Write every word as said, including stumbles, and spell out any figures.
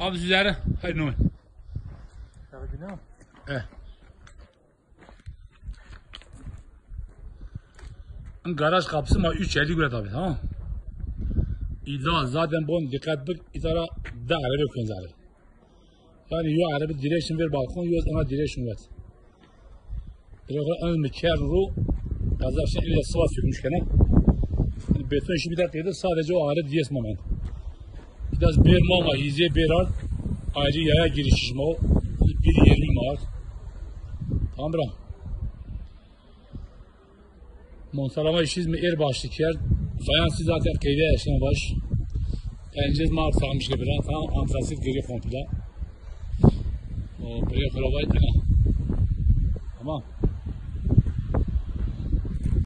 Abi üzeri. Hayır ne? Tabii ne? Evet. Garaj kapısı ma üç elli lira tabi, tamam. İlla zaten bunu dikkat bak itara da araba koyun. Yani yo araba direction ver balkon yo ona direction ver. Biraz ön mekan ru kazakçı ile sıva sürmüş gene. Beton işi bir dakikada sadece o araba diyes moment. Biraz bir mama iyice bir ar ayrı yaya giriş mo bir yirmi var. Tamam bra. Monsalama işiz mi er başlık yer. Fayansı zaten kıyıda yaşayan baş. Pencez mağar sağmış gibi. Tamam antrasit geri komple. O buraya kalabaydı.